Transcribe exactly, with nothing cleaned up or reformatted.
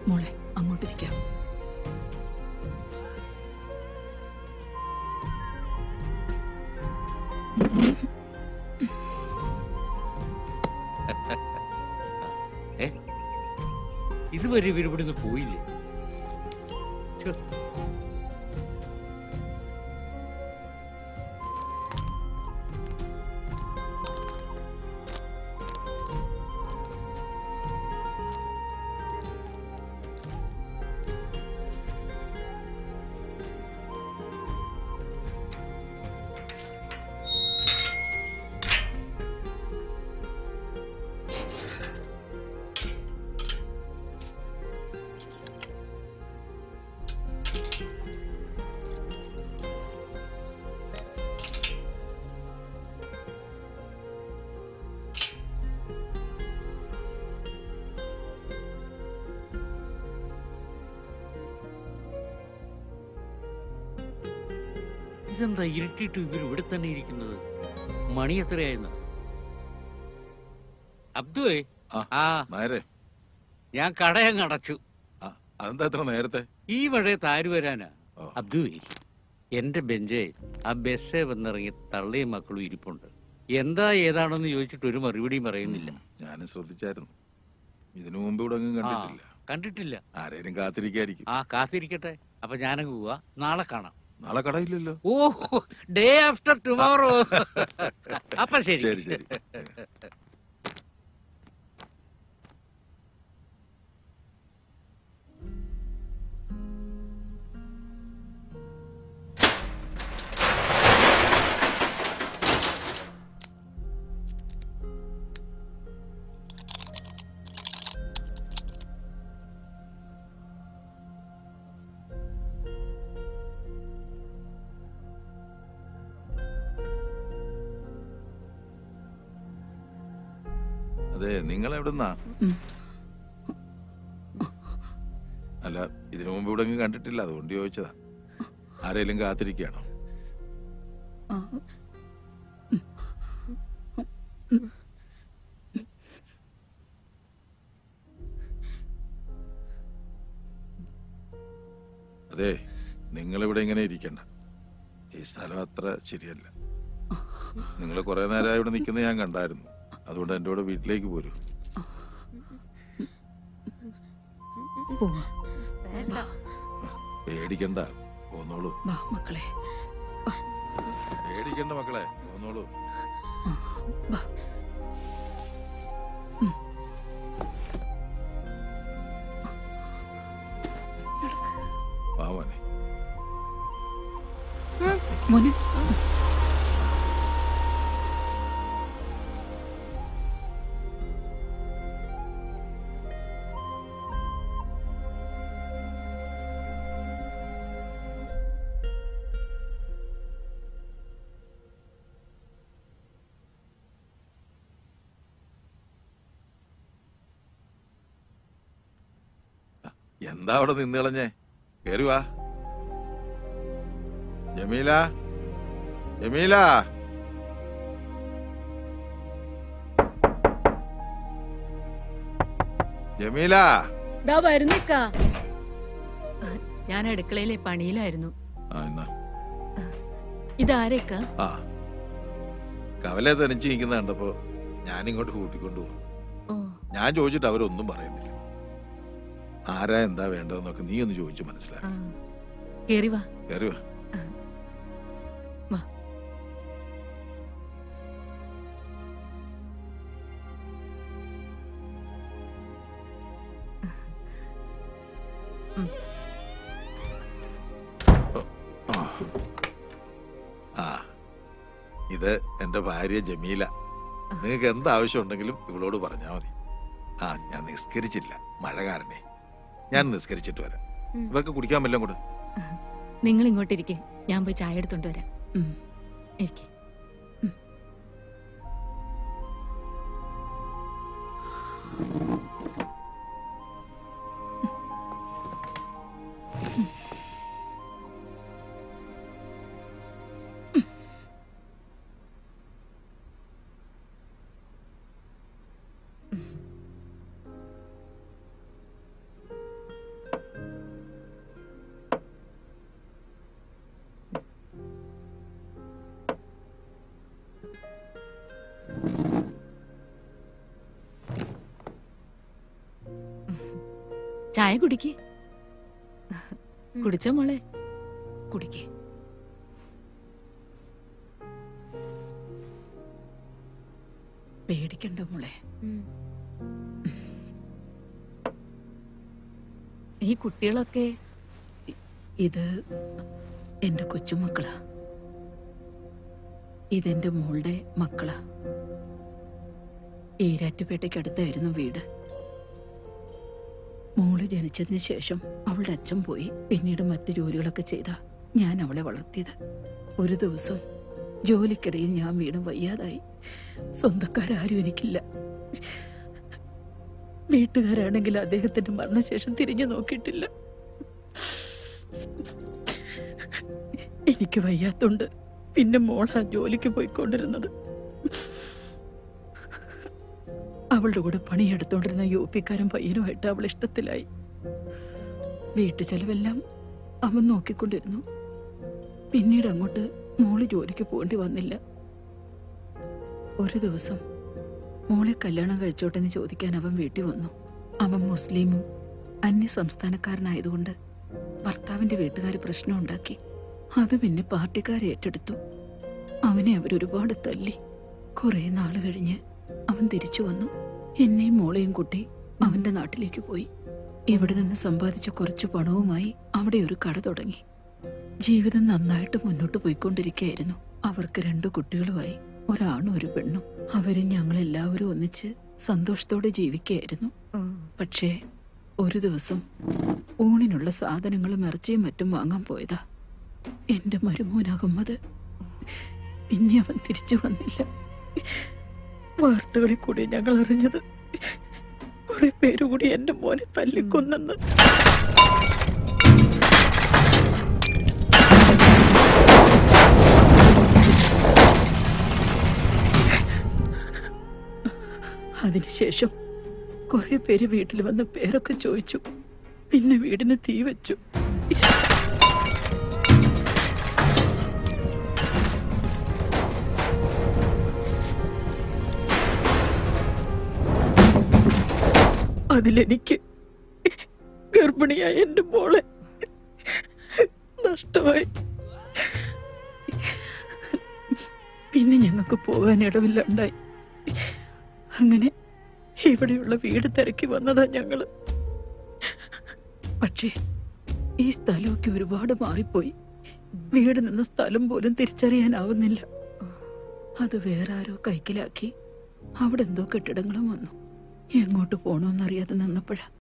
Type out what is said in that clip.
മോളെ അങ്ങോട്ടിരിക്കാം. ഇതുവരെ ഇവരിവിടുന്ന് പോയില്ലേ? ഇതെന്താ ഇരുട്ടിട്ട് ഇവർ ഇവിടെ തന്നെ ഇരിക്കുന്നത്? മണി എത്രയായിരുന്നു? അബ്ദുവേ, ആ ഞാൻ കടയങ്ങ് അടച്ചു. അതെന്താ എത്ര നേരത്തെ? ഈ മഴയത്ത് ആര് വരാനാ? അബ്ദുവേ, എന്റെ ബെഞ്ചേ ആ ബസ്സേ വന്നിറങ്ങി തള്ളിയും മക്കളും ഇരിപ്പുണ്ട്. എന്താ ഏതാണെന്ന് ചോദിച്ചിട്ട് ഒരു മറുപടിയും പറയുന്നില്ല. ഞാനും ശ്രദ്ധിച്ചായിരുന്നു. ഇതിനു മുമ്പ് ഇവിടെ ഒന്നും കണ്ടിട്ടില്ല. കണ്ടിട്ടില്ല. ആരേലും കാത്തിരിക്കായിരിക്കും. ആ കാത്തിരിക്കട്ടെ. അപ്പൊ ഞാനങ്ങ് പോവാ. നാളെ കാണാം. നാളെ കടയില്ലല്ലോ. ഓ, ഡേ ആഫ്റ്റർ ടുമോറോ. അപ്പൊ ശരി ശരി ശരി. അതെ, നിങ്ങൾ എവിടുന്നാ? അല്ല, ഇതിനു മുമ്പ് ഇവിടെ കണ്ടിട്ടില്ല, അതുകൊണ്ട് ചോദിച്ചതാ. ആരെങ്കിലും കാത്തിരിക്കുകയാണോ? അതെ, നിങ്ങളിവിടെ ഇങ്ങനെ ഇരിക്കണ്ട. ഈ സ്ഥലം അത്ര ശരിയല്ല. നിങ്ങൾ കുറെ നേരമായി ഇവിടെ നിൽക്കുന്നത് ഞാൻ കണ്ടായിരുന്നു. അതുകൊണ്ട് എൻ്റെ കൂടെ വീട്ടിലേക്ക് പോരൂ. പേടിക്കണ്ട, പോന്നോളൂ. മക്കളെ പേടിക്കണ്ട മക്കളെ, പോന്നോളൂ. വാ മോനെ. മോനെ എന്താ അവിടെ നിന്ന് കളഞ്ഞേ? കേറി വാ. ജമീല, ജമീല. ജമീല. വരുന്നിക്കാ. ഞാൻ അടുക്കളയിലെ പണിയിലായിരുന്നു. ഇതാരേക്കാ? ആ, കവലെ തനിച്ച് നിൽക്കുന്ന കണ്ടപ്പോ ഞാനിങ്ങോട്ട് കൂട്ടിക്കൊണ്ടു പോകുന്നു. ഞാൻ ചോദിച്ചിട്ട് അവരൊന്നും പറയുന്നില്ല. ആരാ എന്താ വേണ്ടതെന്നൊക്കെ നീ ഒന്ന് ചോദിച്ചു മനസ്സിലാക്കി. കേറി വാ. കേറി വാ. ആ, ഇത് എന്റെ ഭാര്യ ജമീല. നിങ്ങൾക്ക് എന്താവശ്യം ഉണ്ടെങ്കിലും ഇവളോട് പറഞ്ഞാ മതി. ആ, ഞാൻ നിസ്കരിച്ചില്ല, മഴ കാരണേ. ഞാൻ നിസ്കരിച്ചിട്ട് വരാം. ഇവർക്ക് കുടിക്കാൻ വല്ലതും കൂടെ. നിങ്ങൾ ഇങ്ങോട്ടിരിക്കെ, ഞാൻ പോയി ചായ എടുത്തോണ്ട് വരാം. ഇരിക്കെ. ചായ കുടിക്ക്. കുടിച്ച മോളെ കുടിക്ക്. പേടിക്കണ്ട മോളെ. ഈ കുട്ടികളൊക്കെ ഇത് എന്റെ കൊച്ചുമക്കളാ. ഇതെന്റെ മോളുടെ മക്കളാ. ഈരാറ്റുപേട്ടയ്ക്കടുത്തായിരുന്നു വീട്. മോള് ജനിച്ചതിന് ശേഷം അവളുടെ അച്ഛൻ പോയി. പിന്നീട് മറ്റു ജോലികളൊക്കെ ചെയ്താ ഞാൻ അവളെ വളർത്തിയത്. ഒരു ദിവസം ജോലിക്കിടയിൽ ഞാൻ വീണ്ടും വയ്യാതായി. സ്വന്തക്കാരും എനിക്കില്ല. വീട്ടുകാരാണെങ്കിൽ അദ്ദേഹത്തിന്റെ മരണശേഷം തിരിഞ്ഞു നോക്കിയിട്ടില്ല. എനിക്ക് വയ്യാത്തോണ്ട് പിന്നെ മോളാ ജോലിക്ക് പോയിക്കൊണ്ടിരുന്നത്. അവളുടെ കൂടെ പണിയെടുത്തോണ്ടിരുന്ന യു പിക്കാരൻ പയ്യനുമായിട്ട് അവൾ ഇഷ്ടത്തിലായി. വീട്ടു ചെലവെല്ലാം അവൻ നോക്കിക്കൊണ്ടിരുന്നു. പിന്നീട് അങ്ങോട്ട് മോള് ജോലിക്ക് പോകേണ്ടി വന്നില്ല. ഒരു ദിവസം മോളെ കല്യാണം കഴിച്ചോട്ടെന്ന് ചോദിക്കാൻ അവൻ വീട്ടിൽ വന്നു. അവൻ മുസ്ലിമും അന്യ സംസ്ഥാനക്കാരനായതുകൊണ്ട് ഭർത്താവിന്റെ വീട്ടുകാർ പ്രശ്നം ഉണ്ടാക്കി. അത് പിന്നെ പാർട്ടിക്കാരെ ഏറ്റെടുത്തു. അവനെ അവരൊരുപാട് തല്ലി. കുറെ നാള് കഴിഞ്ഞ് അവൻ തിരിച്ചു വന്നു. എന്നെയും മോളെയും കൂട്ടി അവന്റെ നാട്ടിലേക്ക് പോയി. ഇവിടെ നിന്ന് സമ്പാദിച്ച കുറച്ചു പണവുമായി അവിടെ ഒരു കട തുടങ്ങി. ജീവിതം നന്നായിട്ട് മുന്നോട്ട് പോയിക്കൊണ്ടിരിക്കുകയായിരുന്നു. അവർക്ക് രണ്ടു കുട്ടികളുമായി, ഒരാണും ഒരു പെണ്ണും. അവരും ഞങ്ങളെല്ലാവരും ഒന്നിച്ച് സന്തോഷത്തോടെ ജീവിക്കുകയായിരുന്നു. പക്ഷേ ഒരു ദിവസം ഊണിനുള്ള സാധനങ്ങളും ഇറച്ചിയും മറ്റും വാങ്ങാൻ പോയതാ എന്റെ മരുമോൻ അഹമ്മദ്. പിന്നെ അവൻ തിരിച്ചു വന്നില്ല. വാർത്തകളിൽ കൂടി ഞങ്ങൾ അറിഞ്ഞത് കുറെ പേരുകൂടി എന്റെ മോനെ തല്ലിക്കൊന്നെന്ന്. അതിനുശേഷം കുറെ പേര് വീട്ടിൽ വന്ന് പേരൊക്കെ ചോദിച്ചു. പിന്നെ വീടിന് തീ വെച്ചു. അതിലെനിക്ക് ഗർഭിണിയായ എന്റെ മോളെ നഷ്ടമായി. പിന്നെ ഞങ്ങൾക്ക് പോകാൻ ഇടവില്ലാണ്ടായി. അങ്ങനെ ഇവിടെയുള്ള വീട് തിരക്കി വന്നതാ ഞങ്ങള്. പക്ഷേ ഈ സ്ഥലമൊക്കെ ഒരുപാട് മാറിപ്പോയി. വീട് നിന്ന സ്ഥലം പോലും തിരിച്ചറിയാനാവുന്നില്ല. അത് വേറെ ആരോ കൈക്കലാക്കി അവിടെ എന്തോ കെട്ടിടങ്ങളും വന്നു. എങ്ങോട്ട് പോണോന്നറിയാതെ നിന്നപ്പോഴാ